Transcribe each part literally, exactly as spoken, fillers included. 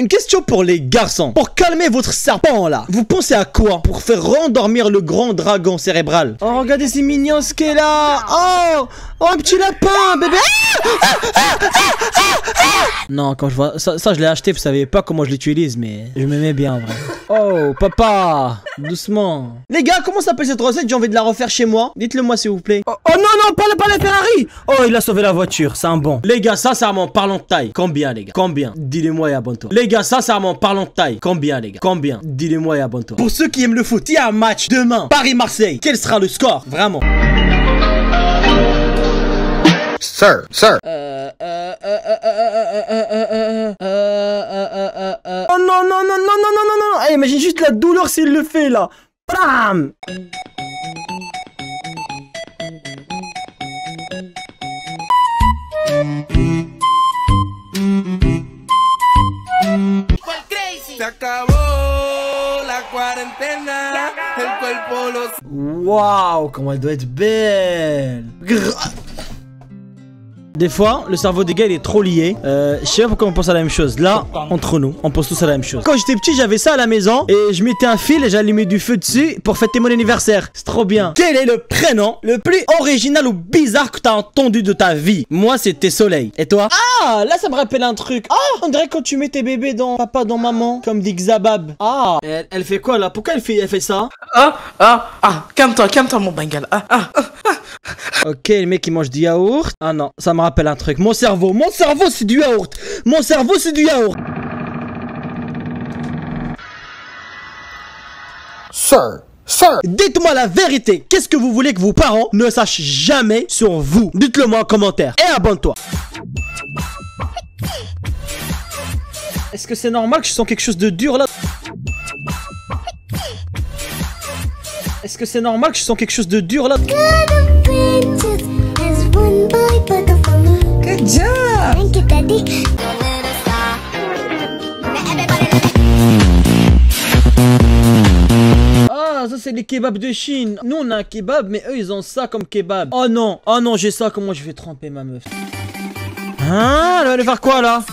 Une question pour les garçons. Pour calmer votre serpent là, vous pensez à quoi pour faire rendormir le grand dragon cérébral? Oh, regardez, c'est mignon ce qu'est là. Oh, oh, un petit lapin, bébé. Ah, ah, ah, ah, ah, ah. Non, quand je vois ça, ça je l'ai acheté, vous savez pas comment je l'utilise, mais je m'aimais bien en vrai. Oh, papa, doucement. Les gars, comment s'appelle cette recette? J'ai envie de la refaire chez moi. Dites-le moi s'il vous plaît. Oh, oh non, non, pas, pas la Ferrari. Oh, il a sauvé la voiture, c'est un bon. Les gars, sincèrement, parlons de taille. Combien, les gars? Combien? Dis-le-moi et abonne-toi. Les gars, sincèrement, parlons de taille. Combien, les gars? Combien? Dis-le-moi et abonne-toi. Pour ceux qui aiment le foot, il y a un match demain. Paris-Marseille. Quel sera le score? Vraiment. Sir, sir. Euh, euh, euh, euh, euh, euh, euh, euh, euh, euh, euh. Oh non, non, non, non, non, non, non, non. Hey, imagine juste la douleur s'il le fait là. Bam. Waouh, comment elle doit être belle. Des fois, le cerveau des gars il est trop lié. Euh, je sais pas pourquoi on pense à la même chose. Là, entre nous, on pense tous à la même chose. Quand j'étais petit, j'avais ça à la maison et je mettais un fil et j'allumais du feu dessus pour fêter mon anniversaire. C'est trop bien. Quel est le prénom le plus original ou bizarre que t'as entendu de ta vie? Moi, c'était Soleil. Et toi? Ah, là, ça me rappelle un truc. Ah, on dirait quand tu mets tes bébés dans papa, dans maman, comme dit Xabab. Ah, elle, elle fait quoi là? Pourquoi elle fait, elle fait ça? Ah, ah, ah, calme-toi, calme-toi, mon bengal. Ah, ah, ah, ah. Ok, le mec il mange du yaourt. Ah non, ça me rappelle un truc. Mon cerveau, mon cerveau c'est du yaourt. Mon cerveau c'est du yaourt. Sir, sir. Dites-moi la vérité. Qu'est-ce que vous voulez que vos parents ne sachent jamais sur vous? Dites-le moi en commentaire. Et abonne-toi. Est-ce que c'est normal que je sens quelque chose de dur là? Est-ce que c'est normal que je sens quelque chose de dur là? Good job! Thank you, Daddy. Ah, ça c'est les kebabs de Chine. Nous on a un kebab, mais eux ils ont ça comme kebab. Oh non, oh non, j'ai ça. Comment je vais tremper ma meuf? Hein? Elle va aller faire quoi là?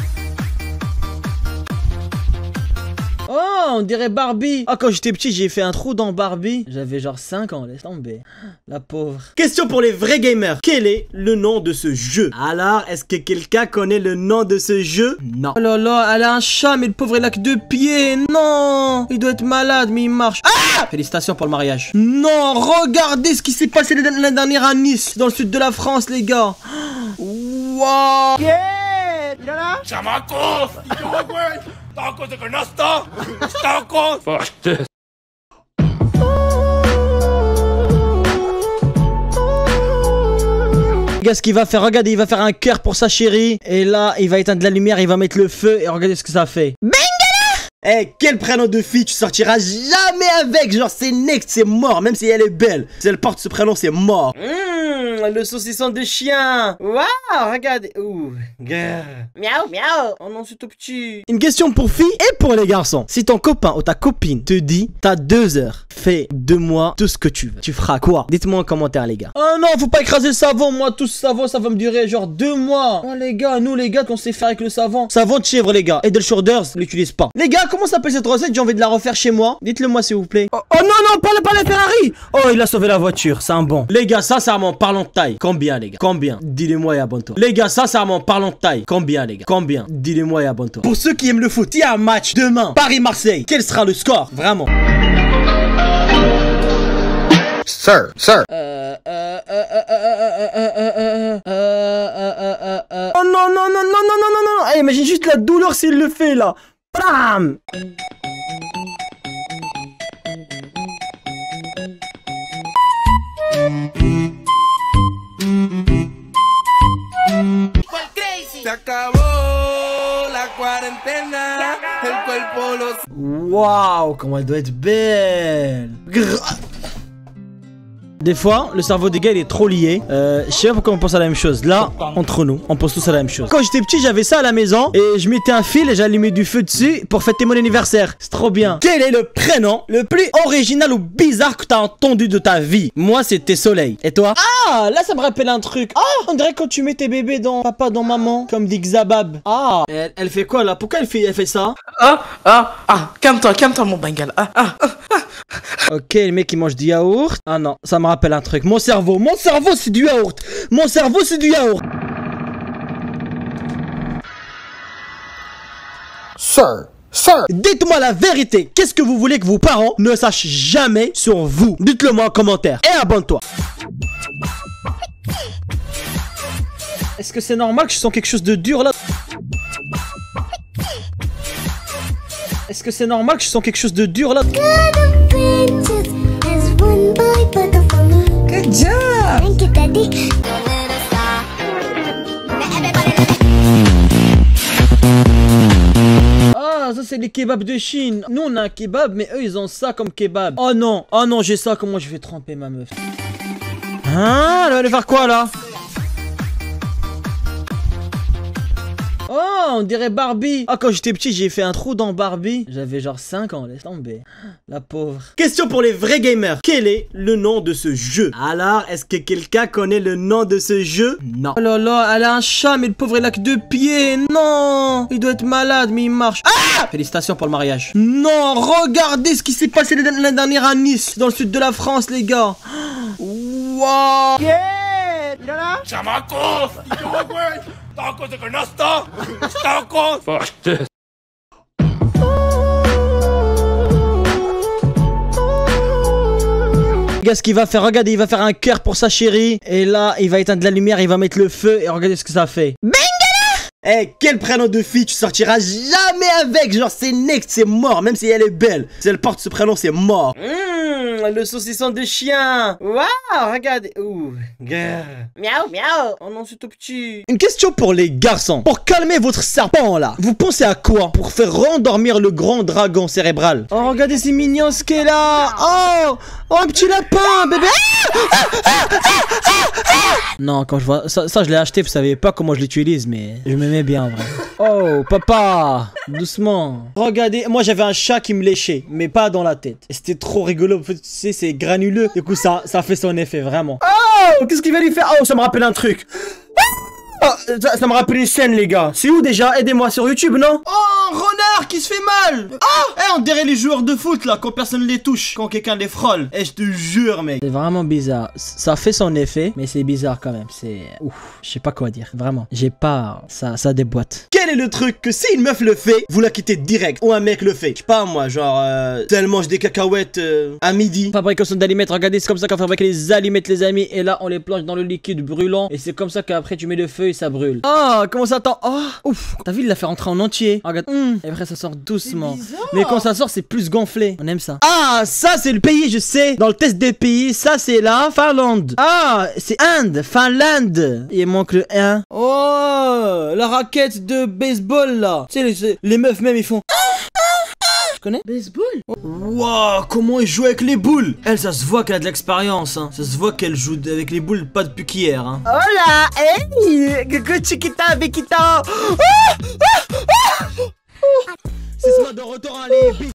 Oh, on dirait Barbie. Ah, quand j'étais petit, j'ai fait un trou dans Barbie. J'avais genre cinq ans, laisse tomber. La pauvre. Question pour les vrais gamers. Quel est le nom de ce jeu? Alors, est-ce que quelqu'un connaît le nom de ce jeu? Non. Oh là là, elle a un chat, mais le pauvre, il a que deux pieds. Non. Il doit être malade, mais il marche. Ah! Félicitations pour le mariage. Non, regardez ce qui s'est passé l'année dernière à Nice, dans le sud de la France, les gars. Wow. Yeah! Il est là? ¡Chamacos! ¡Yo, güey! ¡Tacos de canasta! ¡Tacos! Fuck this. Regarde ce qu'il va faire, regardez, il va faire un cœur pour sa chérie. Et là, il va éteindre la lumière, il va mettre le feu. Et regardez ce que ça fait. Bengala! Eh, hey, quel prénom de fille tu sortiras jamais avec. Genre, c'est next, c'est mort, même si elle est belle. Si elle porte ce prénom, c'est mort. Mmh, le saucisson de chien. Waouh, regardez. Ouh, grrr. Miaou, miaou. Oh non, c'est tout petit. Une question pour filles et pour les garçons. Si ton copain ou ta copine te dit, t'as deux heures, fais de moi tout ce que tu veux. Tu feras quoi? Dites-moi en commentaire, les gars. Oh non, faut pas écraser le savon. Moi, tout ce savon, ça va me durer genre deux mois. Oh, les gars, nous, les gars, qu'on sait faire avec le savon. Savon de chèvre, les gars. Edel Shoulders, l'utilise pas. Les gars, comment s'appelle cette recette? J'ai envie de la refaire chez moi. Dites-le moi, s'il vous plaît. Oh, oh non, non, pas la, pas la Ferrari. Oh, il a sauvé la voiture, c'est un bon. Les gars, sincèrement, parlons de taille. Combien, les gars? Combien? Dis-le moi et abonne-toi. Les gars, sincèrement, parlons de taille. Combien, les gars? Combien? Dis-le moi et abonne-toi. Pour ceux qui aiment le foot, il y a un match demain. Paris-Marseille. Quel sera le score? Vraiment. Sir, sir. Euh, euh, euh, euh, euh, euh, euh, euh, euh, euh, euh, euh. Oh non, non, non, non, non, non, non, non. Hey, imagine juste la douleur s'il le fait là. Bam. Waouh, comment elle doit être belle. Des fois, le cerveau des gars il est trop lié. Euh, je sais pas pourquoi on pense à la même chose. Là, entre nous, on pense tous à la même chose. Quand j'étais petit, j'avais ça à la maison et je mettais un fil et j'allumais du feu dessus pour fêter mon anniversaire. C'est trop bien. Quel est le prénom le plus original ou bizarre que t'as entendu de ta vie? Moi, c'était Soleil. Et toi? Ah, là ça me rappelle un truc. Ah, on dirait quand tu mets tes bébés dans papa, dans maman, comme dit Xabab. Ah, elle, elle fait quoi là? Pourquoi elle fait, elle fait ça? Ah, ah, ah, calme-toi, calme-toi, mon bengal. Ah, ah, ah, ah. Ok, le mec il mange du yaourt. Ah non, ça me rappelle un truc. Mon cerveau, mon cerveau c'est du yaourt. Mon cerveau c'est du yaourt. Sir, sir, Dites-moi la vérité. Qu'est-ce que vous voulez que vos parents ne sachent jamais sur vous? Dites-le moi en commentaire. Et abonne-toi. Est-ce que c'est normal que je sens quelque chose de dur là? Est-ce que c'est normal que je sens quelque chose de dur là? Good job! Thank you, Daddy. Ah, ça c'est les kebabs de Chine. Nous on a un kebab, mais eux ils ont ça comme kebab. Oh non, oh non, j'ai ça. Comment je vais tremper ma meuf? Hein? Elle va aller faire quoi là? Oh, on dirait Barbie. Ah, quand j'étais petit, j'ai fait un trou dans Barbie. J'avais genre cinq ans, laisse tomber. La pauvre. Question pour les vrais gamers. Quel est le nom de ce jeu? Alors, est-ce que quelqu'un connaît le nom de ce jeu? Non. Oh là là, elle a un chat, mais le pauvre, il a que deux pieds. Non. Il doit être malade, mais il marche. Ah! Félicitations pour le mariage. Non, regardez ce qui s'est passé l'année dernière à Nice, dans le sud de la France, les gars. Wow. ¡Chamaco! ¡No, güey! ¡Tacos de canasta! ¡Tacos! Fuck this. Regarde ce qu'il va faire, regardez, il va faire un cœur pour sa chérie. Et là, il va éteindre la lumière, il va mettre le feu. Et regardez ce que ça fait. Bengala! Eh, hey, quel prénom de fille tu sortiras jamais avec. Genre, c'est next, c'est mort, même si elle est belle. Si elle porte ce prénom, c'est mort. Mmh, le saucisson de chien. Waouh, regardez. Ouh, grrr. Miaou, miaou. Oh non, c'est tout petit. Une question pour les garçons. Pour calmer votre serpent, là, vous pensez à quoi pour faire rendormir le grand dragon cérébral? Oh, regardez, c'est mignon ce qu'elle a. Oh, oh, un petit lapin, bébé. Ah, ah, ah, ah, ah. Non, quand je vois ça, ça je l'ai acheté, vous savez pas comment je l'utilise, mais je m'aimais bien en vrai. Oh, papa, doucement. Regardez, moi j'avais un chat qui me léchait, mais pas dans la tête. Et c'était trop rigolo, en fait, tu sais, c'est granuleux. Du coup, ça, ça fait son effet, vraiment. Oh, qu'est-ce qu'il va lui faire? Oh, ça me rappelle un truc. Oh, ça, ça me rappelle une scène, les gars. C'est où déjà? Aidez-moi sur YouTube, non? Oh, un renard qui se fait mal. Oh, eh, on dirait les joueurs de foot, là, quand personne les touche, quand quelqu'un les frôle. Eh, je te jure, mec. C'est vraiment bizarre. Ça fait son effet, mais c'est bizarre quand même. C'est... Ouf, je sais pas quoi dire. Vraiment. J'ai pas... Ça, ça déboîte. Quel est le truc que si une meuf le fait, vous la quittez direct? Ou un mec le fait? Je sais pas, moi, genre... Euh, elle mange des cacahuètes euh, à midi. Fabrication d'allumettes. Regardez, c'est comme ça qu'on fabrique les allumettes, les amis. Et là, on les plonge dans le liquide brûlant. Et c'est comme ça qu'après, tu mets le feu et ça brûle. Oh, comment ça attend? Oh, ouf. T'as vu, il l'a fait rentrer en entier. Oh, regarde. Mmh. Et après, ça sort doucement. Mais quand ça sort, c'est plus gonflé. On aime ça. Ah, ça, c'est le pays, je sais. Dans le test des pays, ça, c'est la Finlande. Ah, c'est Inde. Finlande. Il manque le un. Oh, la raquette de baseball, là. Tu sais, les, les meufs, même, ils font... Tu connais? Baseball. Waouh, comment elle joue avec les boules. Elle, ça se voit qu'elle a de l'expérience, hein. Ça se voit qu'elle joue avec les boules pas depuis qu'hier, hein. Hola, hey, coucou chiquita, Bekita. C'est ce mode de retour à les